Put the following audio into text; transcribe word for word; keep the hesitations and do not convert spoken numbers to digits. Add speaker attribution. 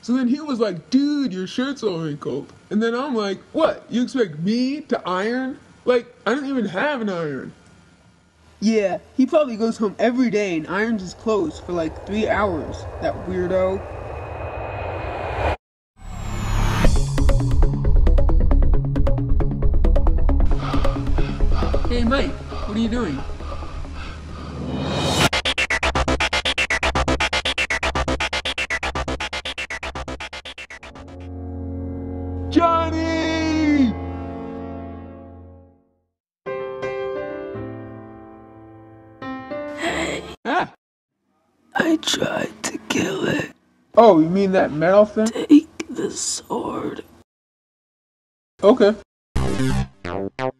Speaker 1: So then he was like, dude, your shirt's all wrinkled. And then I'm like, what? You expect me to iron? Like, I don't even have an iron.
Speaker 2: Yeah, he probably goes home every day and irons his clothes for like three hours, that weirdo.
Speaker 1: Hey Mike, what are you doing? Johnny!
Speaker 3: Hey,
Speaker 1: Ah.
Speaker 3: I tried to kill it.
Speaker 1: Oh, you mean that metal thing?
Speaker 3: Take the sword.
Speaker 1: Okay.